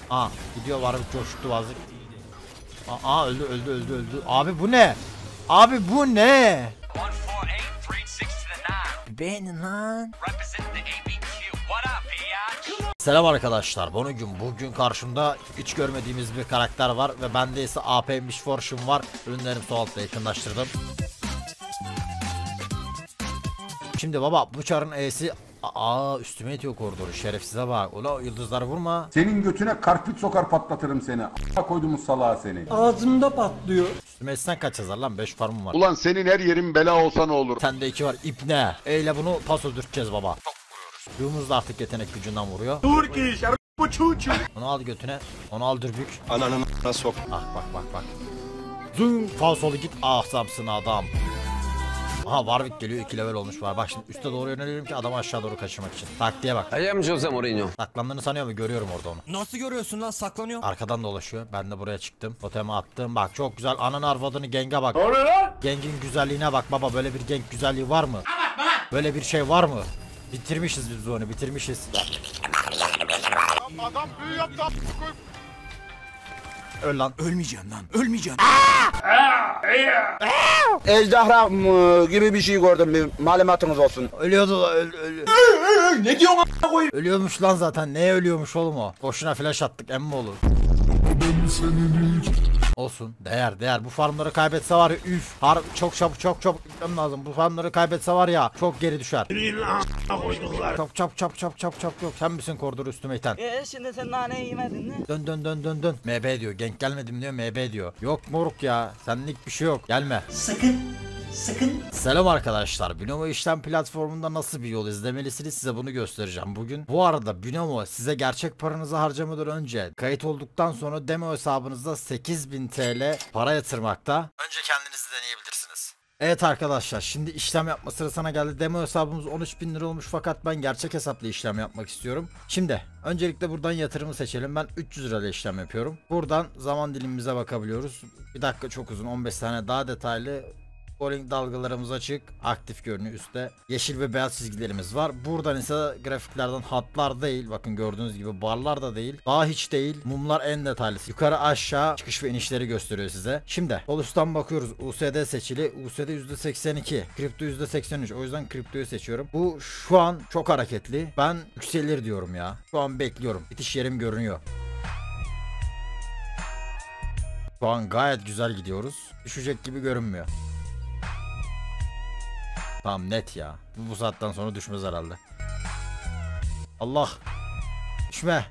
Aa gidiyor var bir coştu vazlık. Aa öldü. Abi bu ne? Abi bu ne? Beğenin lan. Selam arkadaşlar. Bugün karşımda hiç görmediğimiz bir karakter var ve bende ise AP'miş Fortune var. Ürünlerim sol altta yakınlaştırdım. Şimdi baba bu çarın E'si üstüme itiyor koridoru, şerefsize bak. Ola yıldızları vurma. Senin götüne karpit sokar patlatırım seni. A**a koyduğumuz salağı seni. Ağzımda patlıyor. Üstüme etsen kaç yazar lan, 5 farmım var. Ulan senin her yerin bela olsa ne olur? Sende 2 var ipne. Eyle bunu pas öldürteceğiz baba. Çok vuruyoruz. Yumuz da artık yetenek gücünden vuruyor. Dur ki bu çocuğu. Onu al götüne. Onu al dürbük. Ananı sok. Ah bak. Zın falsolu git ahsamsın adam. Aha Warwick geliyor, 2 level olmuş var. Bak şimdi üste doğru yöneliyorum ki adamı aşağı doğru kaçırmak için. Taktiğe bak. I am Jose Mourinho. Saklandığını sanıyor mu? Görüyorum orada onu. Nasıl görüyorsun lan, saklanıyor. Arkadan dolaşıyor. Ben de buraya çıktım. Totemi attım. Bak çok güzel. Ananı arvadını genge bak. Gengin güzelliğine bak baba. Böyle bir genk güzelliği var mı? Böyle bir şey var mı? Bitirmişiz biz onu. Bitirmişiz. Adam büyü yaptı. Öl lan. Ölmeyeceğim lan, ölmeyeceğim. Ejderha gibi bir şey gördüm, bir malumatınız olsun. Ölüyordu da Ne diyorsun a**a koyayım? ölüyormuş lan zaten. Neye ölüyormuş oğlum o? Boşuna flash attık emmi olur. Olsun. Değer. Bu farmları kaybetse var ya üf. Çok çabuk gitmem lazım. Bu farmları kaybetse var ya çok geri düşer. Çap. Sen misin koridoru üstüme iten? Şimdi sen naneyi yemedin mi? Dön. MB diyor. Genk gelmedim diyor. MB diyor. Yok moruk ya. Senlik bir şey yok. Gelme. Sakın. Selam arkadaşlar. Binomo işlem platformunda nasıl bir yol izlemelisiniz, size bunu göstereceğim bugün. Bu arada Binomo size gerçek paranızı harcamadan önce kayıt olduktan sonra demo hesabınızda 8000 TL para yatırmakta. Önce kendinizi deneyebilirsiniz. Evet arkadaşlar, şimdi işlem yapma sırasına geldi. Demo hesabımız 13.000 lira olmuş fakat ben gerçek hesapla işlem yapmak istiyorum. Şimdi öncelikle buradan yatırımı seçelim. Ben 300 lirayla işlem yapıyorum. Buradan zaman dilimimize bakabiliyoruz. Bir dakika çok uzun, 15 tane daha detaylı. Calling dalgalarımız açık, aktif görünüyor üstte. Yeşil ve beyaz çizgilerimiz var. Buradan ise grafiklerden hatlar değil. Bakın gördüğünüz gibi barlar da değil. Daha hiç değil. Mumlar en detaylısı. Yukarı aşağı çıkış ve inişleri gösteriyor size. Şimdi sol üstten bakıyoruz. USD seçili. USD %82. Kripto %83. O yüzden kriptoyu seçiyorum. Bu şu an çok hareketli. Ben yükselir diyorum ya. Şu an bekliyorum. Bitiş yerim görünüyor. Şu an gayet güzel gidiyoruz. Düşecek gibi görünmüyor. Tamam net ya. Bu saatten sonra düşmez herhalde. Allah. Düşme.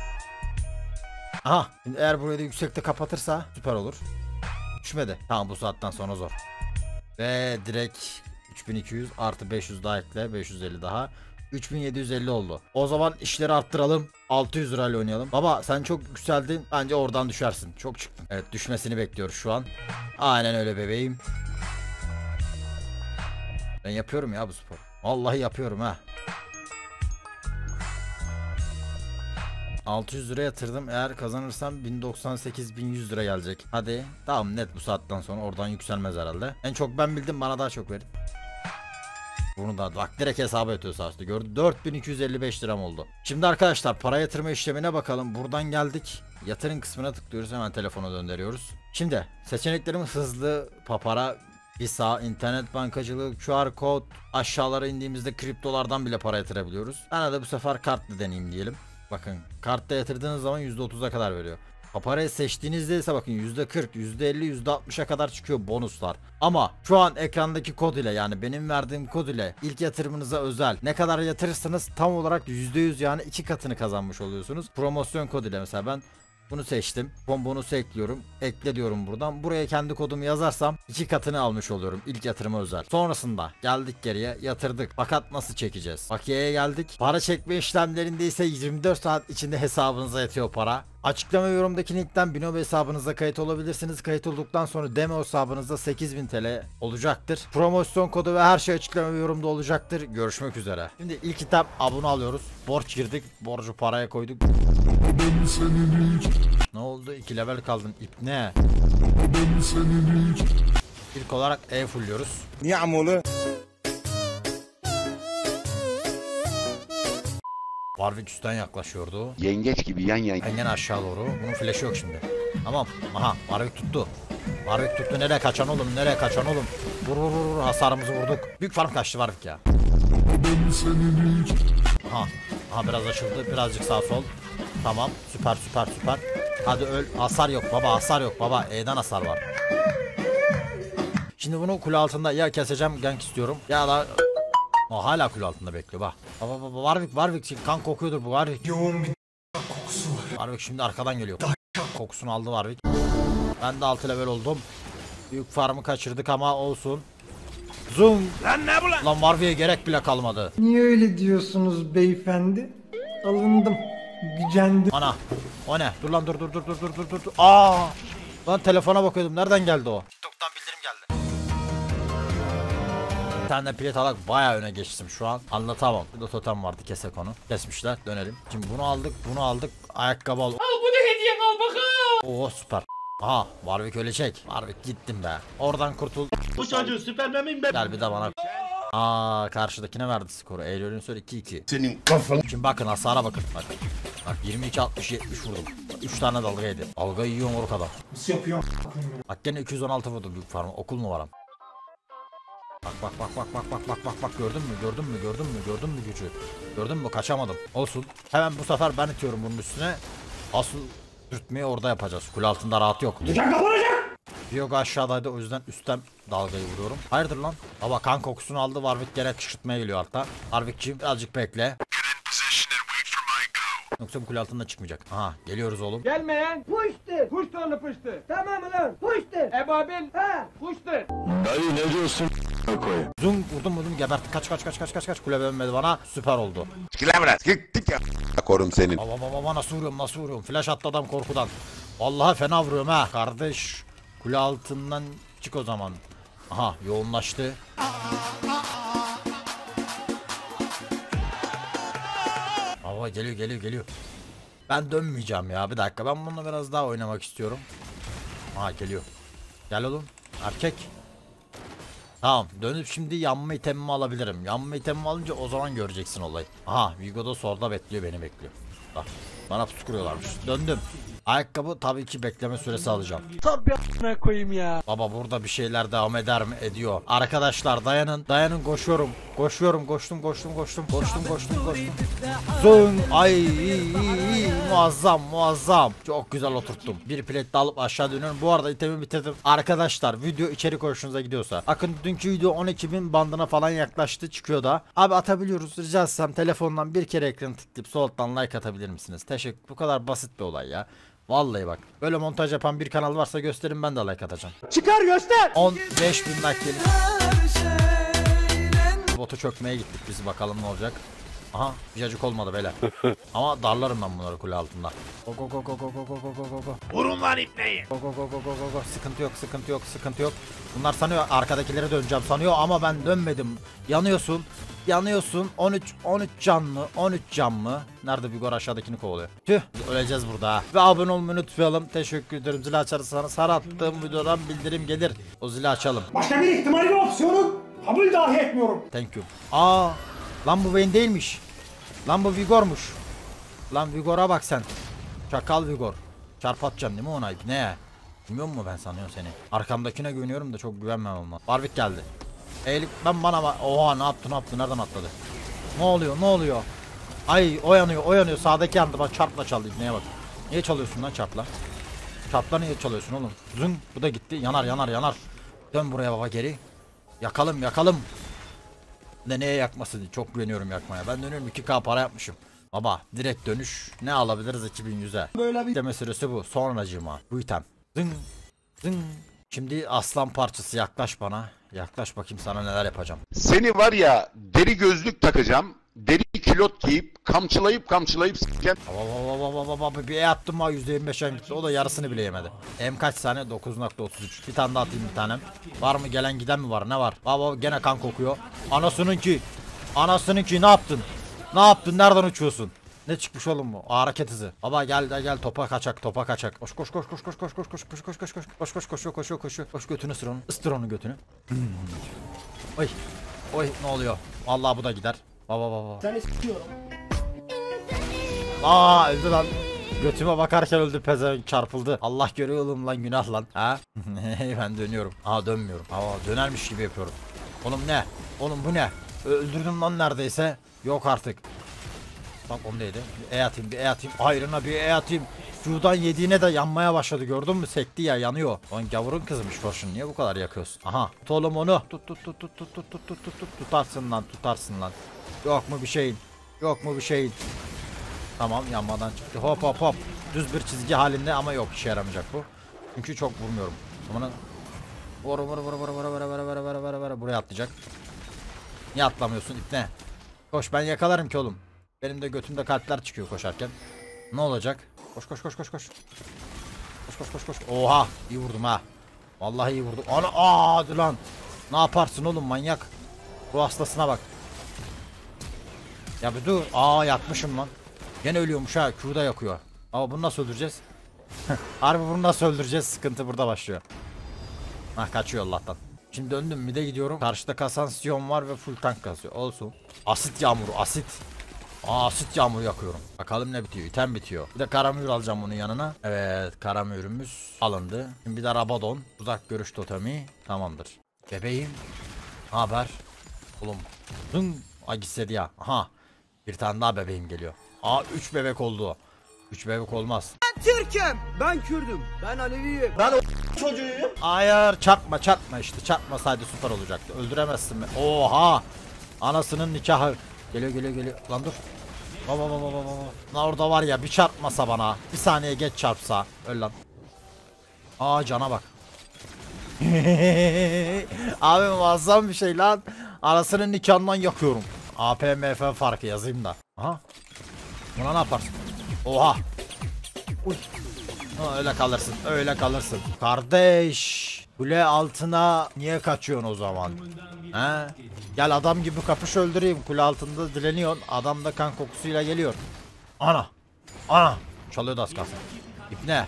Aha. Şimdi eğer burayı da yüksekte kapatırsa süper olur. Düşmedi. Tamam bu saatten sonra zor. Ve direkt 3200 artı 500 daha ekle. 550 daha. 3750 oldu. O zaman işleri arttıralım. 600 lirayla oynayalım. Baba sen çok yükseldin. Bence oradan düşersin. Çok çıktın. Evet düşmesini bekliyoruz şu an. Aynen öyle bebeğim. Ben yapıyorum ya bu spor. Vallahi yapıyorum ha. 600 lira yatırdım. Eğer kazanırsam 1098-1100 lira gelecek. Hadi. Tamam net bu saatten sonra oradan yükselmez herhalde. En çok ben bildim, bana daha çok verin. Bunu da bak direkt hesaba ötüyor sağ gördü. 4255 liram oldu. Şimdi arkadaşlar para yatırma işlemine bakalım. Buradan geldik. Yatırım kısmına tıklıyoruz. Hemen telefona döndürüyoruz. Şimdi seçeneklerimiz hızlı papara, Visa, internet bankacılığı, QR kod, aşağılara indiğimizde kriptolardan bile para yatırabiliyoruz. Ben de bu sefer kartla deneyeyim diyelim. Bakın kartta yatırdığınız zaman %30'a kadar veriyor. Paparayı seçtiğinizde ise bakın %40, %50, %60'a kadar çıkıyor bonuslar. Ama şu an ekrandaki kod ile, yani benim verdiğim kod ile ilk yatırımınıza özel ne kadar yatırırsanız tam olarak %100 yani 2 katını kazanmış oluyorsunuz. Promosyon kod ile mesela ben bunu seçtim. Bonusu ekliyorum. Ekle diyorum buradan. Buraya kendi kodumu yazarsam 2 katını almış oluyorum. İlk yatırıma özel. Sonrasında geldik geriye yatırdık. Fakat nasıl çekeceğiz? Bakiyeye geldik. Para çekme işlemlerinde ise 24 saat içinde hesabınıza yatıyor para. Açıklama yorumdaki linkten Binomo hesabınıza kayıt olabilirsiniz. Kayıt olduktan sonra demo hesabınızda 8000 TL olacaktır. Promosyon kodu ve her şey açıklama yorumda olacaktır. Görüşmek üzere. Şimdi ilk item abone alıyoruz. Borç girdik. Borcu paraya koyduk. Ne oldu? 2 level kaldın. İp ne? İlk olarak E fullüyoruz. Niye amolu? Warwick üstten yaklaşıyordu. Yengeç gibi yan yan. Engen aşağı doğru. Bunun flash'ı yok şimdi. Tamam. Aha Warwick tuttu. Warwick tuttu. Nereye kaçan oğlum? Nereye kaçan oğlum? Vur vur vur vur. Hasarımızı vurduk. Büyük farm kaçtı Warwick ya. Aha. Aha biraz açıldı. Birazcık sağ sol. Tamam. Süper süper süper. Hadi öl. Hasar yok baba. Hasar yok baba. E'den hasar var. Şimdi bunu kule altında ya keseceğim gank istiyorum ya da o hala kule altında bekliyor bak. Baba baba Warwick kan kokuyordur bu Warwick. Yoğun bir kokusu var. Warwick şimdi arkadan geliyor. Kokusunu aldı Warwick. Ben de 6 level oldum. Büyük farmı kaçırdık ama olsun. Zoom. Lan ne bu lan? Lan Warwick'e gerek bile kalmadı. Niye öyle diyorsunuz beyefendi? Alındım, gücendim. Ana. O ne? Dur lan dur. Aa! Lan telefona bakıyordum. Nereden geldi o? TikTok'tan bildirim geldi. Bir tane plet alarak bayağı öne geçtim şu an. Anlatamam. Burada totem vardı, kesek onu. Kesmişler. Dönelim. Şimdi bunu aldık. Ayakkabı al. Al bunu hediye al bakalım. Oo süper. Aha Warwick ölecek. Warwick gittim be. Oradan kurtul. Bu çocuğu süper miyim ben? Gel bir de bana. Aa karşıdakine verdi skoru. Eylül'ün sonra 2-2. Senin kafan. Şimdi bakın hasara bakın. Bak 22 60 70 vurdum. 3 tane dalga yedi. Dalga yiyor moruk adam. Nasıl yapıyor? Bak gene 216 vurdu büyük farmı. Okul numaram. Bak gördün mü gücü? Gördün mü kaçamadım. Olsun. Hemen bu sefer ben itiyorum bunun üstüne. Asıl sürtmeyi orada yapacağız. Kule altında rahat yok. Yok aşağıdaydı o yüzden üstten dalgayı vuruyorum. Hayırdır lan? Baba kan kokusunu aldı. Warwick gene kışkırtmaya geliyor hatta. Warwick'ciğim birazcık bekle. Yoksa bu kule altında çıkmayacak. Aha geliyoruz oğlum. Gelmeyen puştur. Puştur onu puştur. Tamam mı lan? Puştur. Ebabil. He. Puştur. Dayı ne diyorsun koy? Zoom vurdum gebertti. Kaç. Kule dönmedi bana. Süper oldu. Çıkıla biraz. Gittik ya. Korum senin. Baba nasıl vuruyorum. Flash attı adam korkudan. Vallahi fena vuruyorum ha. Kardeş. Kule altından çık o zaman. Aha yoğunlaştı. Baba geliyor. Ben dönmeyeceğim ya bir dakika. Ben bununla biraz daha oynamak istiyorum. Aha geliyor. Gel oğlum. Erkek. Tamam dönüp şimdi yanma itemimi alabilirim. Yanma itemimi alınca o zaman göreceksin olayı. Aha Vigo'da solda bekliyor beni bekliyor. Bak bana pusu kuruyorlarmış. Döndüm. Ayakkabı tabii ki bekleme süresi alacağım. Tabii a**ına koyayım ya. Baba burada bir şeyler devam eder mi? Ediyor. Arkadaşlar dayanın koşuyorum. Koştum. Zın ay iyi. Muazzam. Çok güzel oturttum. Bir plate alıp aşağı dönüyorum. Bu arada itemi bitirdim. Arkadaşlar video içerik hoşunuza gidiyorsa. Bakın dünkü video 12.000 bandına falan yaklaştı çıkıyor da. Abi atabiliyoruz. Rica etsem telefondan bir kere ekranı tıklayıp soldan like atabilir misiniz? Teşekkür. Bu kadar basit bir olay ya. Vallahi bak. Böyle montaj yapan bir kanal varsa gösterin ben de like atacağım. Çıkar göster. 15.000 like gelin. Botu çökmeye gittik biz bakalım ne olacak. Aha cacık olmadı beyler. Ama darlarım ben bunları kule altında. Go. Vurun lan ipneyi. Go. Sıkıntı yok. Bunlar sanıyor arkadakileri döneceğim sanıyor ama ben dönmedim. Yanıyorsun. 13 canlı. Nerede Vigor aşağıdakini kovalıyor. Tüh öleceğiz burada ha. Ve abone olmayı unutmayalım. Teşekkür ederim. Zili açarsanız her attığım videodan bildirim gelir. O zili açalım. Başka bir ihtimali ve opsiyonu kabul dahi etmiyorum. Thank you. Aa, lan bu Vayne değilmiş. Lan bu Vigor'muş. Lan Vigor'a bak sen. Çakal Vigor. Çarpatacağım değil mi ona? Ne? Bilmiyor musun ben sanıyorum seni? Arkamdakine güveniyorum da çok güvenmem olma. Warwick geldi. Eğilip oha ne yaptı nereden atladı? Ne oluyor? Ay o yanıyor sağdaki yandı bak çarpla çaldı neye bak. Niye çalıyorsun lan çarpla? Çarpla niye çalıyorsun oğlum? Zın bu da gitti yanar. Dön buraya baba geri. Yakalım. Neye yakması değil. Çok güveniyorum yakmaya. Ben dönüyorum 2K para yapmışım. Baba direkt dönüş. Ne alabiliriz 2100'e? Böyle bir deme süresi bu. Sonracığıma. Bu item. Zın. Şimdi aslan parçası yaklaş bana. Yaklaş bakayım sana neler yapacağım. Seni var ya deri gözlük takacağım. Deri kilot giyip kamçılayıp s**ken. Baba bir attım ha %25'e gitti. O da yarısını bile yemedi. Kaç saniye? 9.33. Bir tane daha atayım bir tanem. Var mı gelen giden mi var? Ne var? Baba gene kan kokuyor. Anasınınki ne yaptın? Nereden uçuyorsun? Ne çıkmış oğlum bu? Hareket hızı. Baba gel topa kaçak. Koş. Koş götünü ısır onu götünü. Oy ne oluyor? Vallahi bu da gider. Baba. Seni s***yorum. Aa öldü lan. Götüme bakarken öldü pezevenk, çarpıldı. Allah görüyor oğlum lan, günah lan. Ha? Ben dönüyorum. Aa dönmüyorum. Aa dönermiş gibi yapıyorum. Oğlum ne? Oğlum bu ne? Öldürdüm lan neredeyse. Yok artık. Bak onu neydi? Bir E atayım, bir E atayım. Ayrına bir E atayım. Q'dan yediğine de yanmaya başladı, gördün mü? Sekti ya, yanıyor. Lan gavurun kızmış Fortune, niye bu kadar yakıyorsun? Aha tut oğlum onu. Tut tutarsın lan, tutarsın lan. Yok mu bir şeyin? Yok mu bir şeyin? Tamam, yanmadan çıktı. Hop hop hop. Düz bir çizgi halinde ama yok, işe yaramayacak bu. Çünkü çok vurmuyorum. Bunu vur. Buraya atlayacak. Niye atlamıyorsun ipne? Koş, ben yakalarım ki oğlum. Benim de götümde kalpler çıkıyor koşarken. Ne olacak? Koş. Koş. Oha, iyi vurdum ha. Vallahi iyi vurdum. Ana hadi lan. Ne yaparsın oğlum, manyak. Ruh hastasına bak. Ya bir dur. Yakmışım lan. Gene ölüyormuş ha. Q'da yakıyor. Ama bunu nasıl öldüreceğiz? Harbi bunu nasıl öldüreceğiz? Sıkıntı burada başlıyor. Kaçıyor Allah'tan. Şimdi döndüm, mide gidiyorum. Karşıda kasan Sion var ve full tank kasıyor. Olsun. Asit yağmuru, asit. Asit yağmuru yakıyorum. Bakalım ne bitiyor? İtem bitiyor. Bir de kara mühür alacağım bunun yanına. Evet, kara mühürümüz alındı. Şimdi bir de Rabadon. Uzak görüş totemi. Tamamdır. Bebeğim. Ne haber? Oğlum. Gitsedi ya. Aha. Bir tane daha bebeğim geliyor. 3 bebek oldu. 3 bebek olmaz. Ben Türk'üm. Ben Kürdüm. Ben Aleviyim. Çocuğuyum. Hayır, çarpma işte. Çarpmasaydı süper olacaktı. Öldüremezsin beni. Oha. Anasının nikahı. Geliyor. Lan dur. Lan orada var ya, bir çarpmasa bana. Bir saniye geç çarpsa. Öl lan. Cana bak. Abi muazzam bir şey lan. Anasının nikahından yakıyorum. APMF farkı yazayım da. Aha. Buna ne yaparsın? Oha. Uy. Öyle kalırsın. Kardeş. Kule altına niye kaçıyorsun o zaman? He? Gel adam gibi kapış, öldüreyim. Kule altında dileniyorsun. Adam da kan kokusuyla geliyor. Ana. Çalıyor da az kalsın. İpne.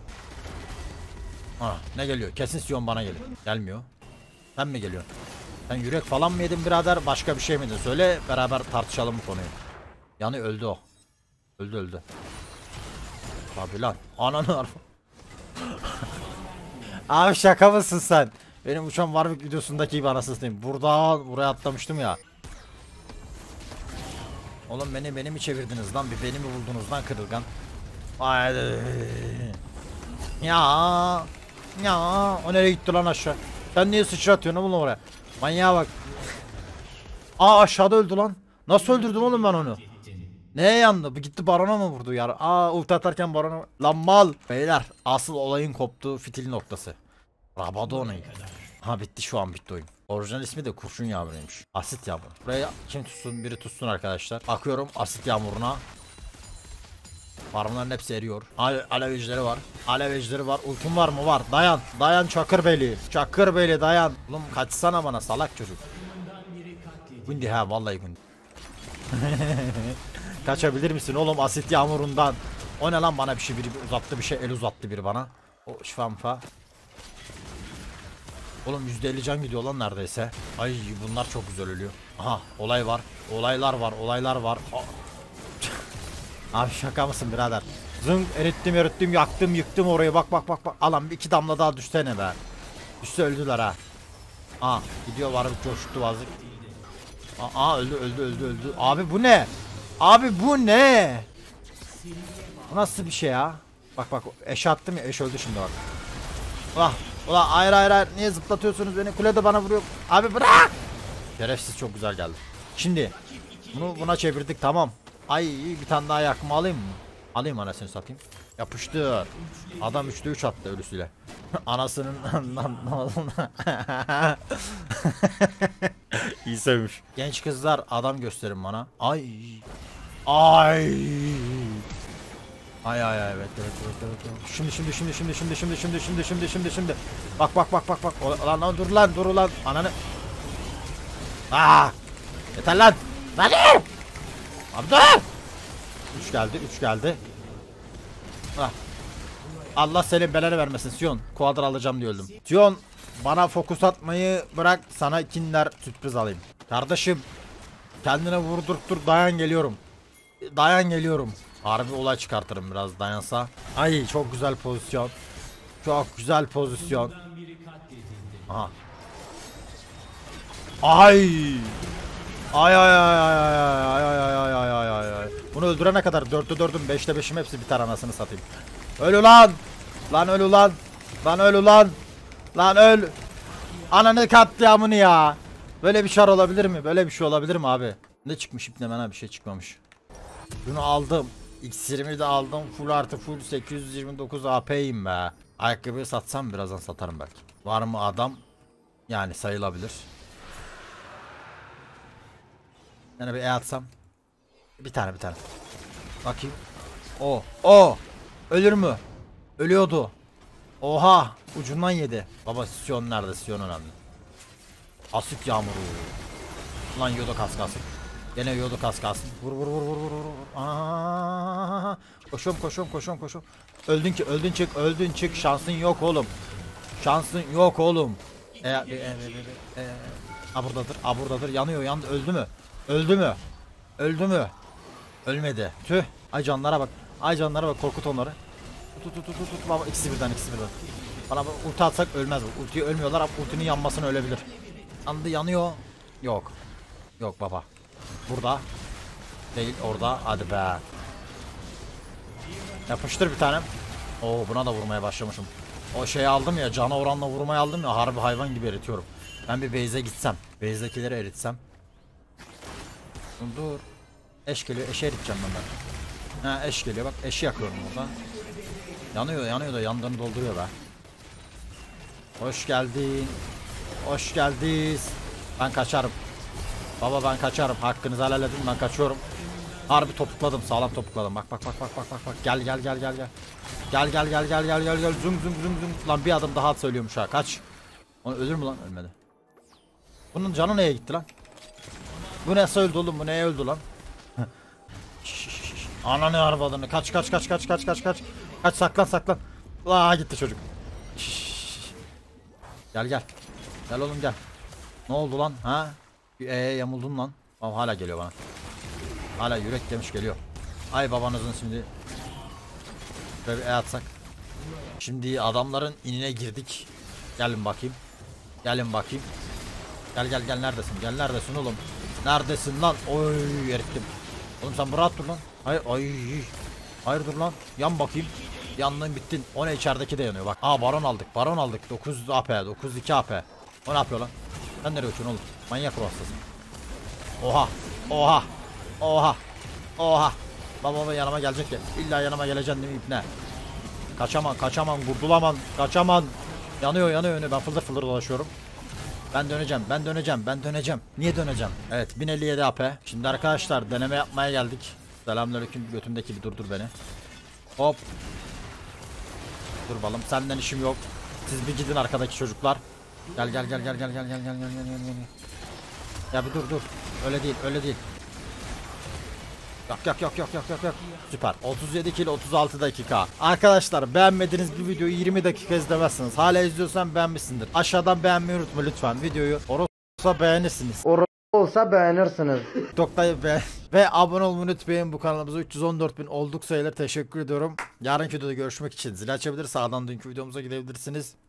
Ne geliyor? Kesin Sion bana geliyor. Gelmiyor. Sen mi geliyorsun? Sen yürek falan mı yedin birader? Başka bir şey miydin? Söyle, beraber tartışalım bu konuyu. Yani öldü o. Öldü. Tabi lan. Ananı arpa. Abi şaka mısın sen? Benim uçan Warwick videosundaki gibi anasını satayım. Buraya atlamıştım ya. Oğlum beni mi çevirdiniz lan? Bir beni mi buldunuz lan kırılgan? Haydi. Ya o nereye gitti lan aşağı? Sen niye sıçratıyorsun oğlum oraya? Manyağa bak. Aşağıda öldü lan. Nasıl öldürdüm oğlum ben onu? Neye yandı? Bu gitti barona mı vurdu ya? Ulti atarken barona... Lan mal. Beyler, asıl olayın koptuğu fitil noktası. Rabadon'u. Bitti, şu an bitti oyun. Orijinal ismi de kurşun yağmuruymuş. Asit yağmuru. Buraya kim tutsun? Biri tutsun arkadaşlar. Bakıyorum asit yağmuruna. Farmların hepsi eriyor. Alevecileri var. Ultim var mı? Var. Dayan Çakırbeyli dayan. Oğlum kaçsana bana salak çocuk. Gundi vallahi Gundi. Kaçabilir misin oğlum asit yağmurundan? O ne lan, bana biri uzattı, el uzattı biri bana. O şifa. Oğlum %50 can gidiyor lan neredeyse. Ay bunlar çok güzel ölüyor. Aha olaylar var. Abi şaka mısın birader? Zınk erittim yaktım yıktım orayı, bak. Alan 2 damla daha düşsene be. Düşse öldüler ha. Gidiyor var bir coştu vazık. Öldü. Abi bu ne? Bu nasıl bir şey ya? Bak eş attım ya, eş öldü şimdi bak. Ulan hayır niye zıplatıyorsunuz beni? Kulede bana vuruyor. Abi bırak. Şerefsiz, çok güzel geldi. Şimdi buna çevirdik, tamam. Ay bir tane daha yakma alayım mı? Alayım, anasını satayım. Yapıştır. Adam 3'te 3 attı ölüsüyle. Anasının İyi sevmiş. Genç kızlar adam gösterin bana. Ay. Evet. Şimdi. Bak. Dur lan. Ananı. Yeter lan. Hadi. Abi dur. 3 geldi. Allah senin belanı vermesin Sion. Quadra alacağım diye öldüm. Sion, bana fokus atmayı bırak, sana Kinder sürpriz alayım. Kardeşim kendine vurdurttur, dayan geliyorum. Harbi olay çıkartırım biraz dayansa. Ay çok güzel pozisyon. Çok güzel pozisyon. Aha. Ay. Ay ay ay ay ay ay ay ay ay ay ay ay. Bunu öldürene kadar 4'te 4'üm 5'te 5'im hepsi biter anasını satayım. Öl ulan. Lan öl ulan. Lan öl ulan. Lan öl. Ananı katliamını ya. Böyle bir şar olabilir mi? Böyle bir şey olabilir mi abi? Ne çıkmış ipne bana bir şey çıkmamış. Bunu aldım. X20'yi de aldım. Full artı full 829 AP'yim be. Ayakkabıyı satsam birazdan satarım belki. Var mı adam? Yani sayılabilir. Yani bir atsam. Bir tane. Bakayım. O. Ölür mü? Ölüyordu. Oha. Ucundan yedi. Baba Sion nerede? Sion önemli. Asık yağmuru. Lan yodo kas kalsın. Gene yodo kas kalsın. Vur. Aa, koşuyorum. Öldün çık. Şansın yok oğlum. Buradadır. Yanıyor. Öldü mü? Ölmedi. Tüh. Ay canlara bak. Korkut onları. Tut. Baba ikisi birden. Bana ulti atsak ölmez bu. Ultiye ölmüyorlar ama ultinin yanmasını ölebilir. Yanıyor. Yok baba. Burada. Değil orada. Hadi be. Yapıştır bir tane. Oo buna da vurmaya başlamışım. O şeyi aldım ya, cana oranla vurmayı aldım ya, harbi hayvan gibi eritiyorum. Ben bir base'e gitsem. Base'dekileri eritsem. Dur. Eş geliyor. Eşi eriteceğim ben. Ha eş geliyor bak. Eşi yakıyorum burada. Yanıyor da yandığını dolduruyor be. Hoş geldiniz. Ben kaçarım. Baba ben kaçarım. Hakkınızı helal edin, ben kaçıyorum. Harbi topukladım. Sağlam topukladım. Bak. Gel. Gel. Zum. Lan bir adım daha söylüyormuş ha. Kaç. Onu ölür mü lan? Ölmedi. Bunun canı neye gitti lan? Bu nasıl öldü oğlum? Bu neye öldü lan? Ananı arvadını. Kaç. Kaç saklan. Aa gitti çocuk. Gel. Gel oğlum gel. Ne oldu lan? Ha? Yamuldun lan. Ama hala geliyor bana. Hala yürek demiş geliyor. Ay babanızın şimdi. Şöyle bir atsak. Şimdi adamların inine girdik. Gelin bakayım. Gel. Neredesin oğlum? Neredesin lan? Oy erittim. Oğlum sen rahat dur lan. Hayır dur lan. Yan bakayım. Yandın bittin. O ne, içerideki de yanıyor bak. Aa baron aldık. 9 AP, 9-2 AP. O ne yapıyor lan? Sen nereye uçuyorsun oğlum? Manyak ruh hastası. Oha. Baba yanıma gelecek ya. İlla yanıma geleceksin değil mi ipne? Kaçaman, kurtulaman, kaçaman. Yanıyor. Ben fıldır dolaşıyorum. Ben döneceğim. Niye döneceğim? Evet 1057 AP. Şimdi arkadaşlar deneme yapmaya geldik. Selamünaleyküm, götümdeki bir durdur beni. Hop. Dur balım, senden işim yok. Siz bir gidin arkadaki çocuklar. Gel. Ya bir dur. Öyle değil. Yok. Süper. 37 kill 36 dakika. Arkadaşlar beğenmediğiniz bir videoyu 20 dakika izlemezsiniz. Hala izliyorsan beğenmişsindir. Aşağıdan beğenmeyi unutma lütfen videoyu. Olsa beğenirsiniz. Olsa beğenirsiniz. TikTok'ta ve abone olmayı unutmayın. Bu kanalımıza 314.000 olduk sayılır. Teşekkür ediyorum. Yarınki videoda görüşmek için zil açabilir. Sağdan dünkü videomuza gidebilirsiniz.